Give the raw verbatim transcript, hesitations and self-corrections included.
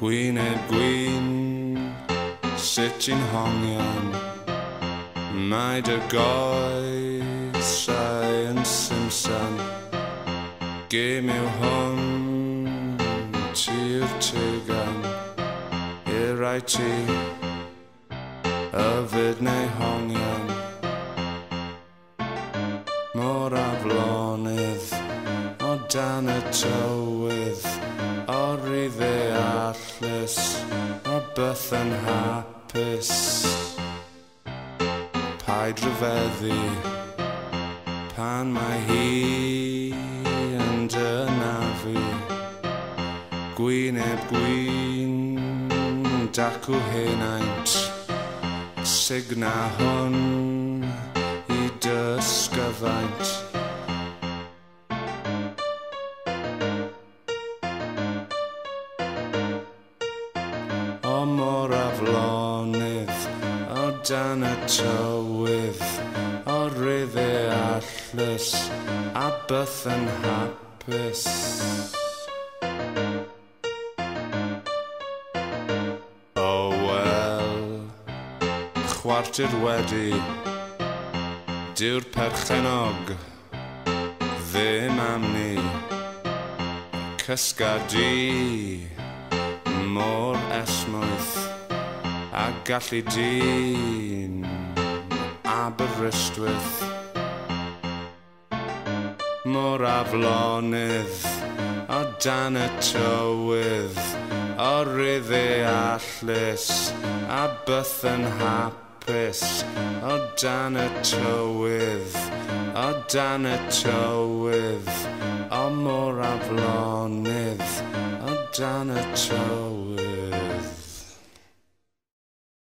Gwyneb gwyn, sut ti'n hongian? Mae dy goesau yn Simpson. Gêm yw hwn, ti'r tegan. I rai ti, yfyd neu hongian. Mor aflonydd, o dan y tywydd, o rydde allus, o byth yn hapus. Paid rhyfeddu, pan mae hi yn dynafu. Gwyneb gwyn, dacw henaint, signa hwn i dysgyfaint. O mor aflonydd, o dan y tywydd, o rydde allus, a byth yn hapus. O wel, chwarter wedi, dyw'r perchenog ddim am ni. Cysgadi mor esmwyth, a gallu dyn Aberystwyth. Mor aflonydd, o dan y tywydd, o rydde allus, a byth yn hapus. O dan y tywydd, o dan y tywydd, o mor aflonydd, o dan y tywydd.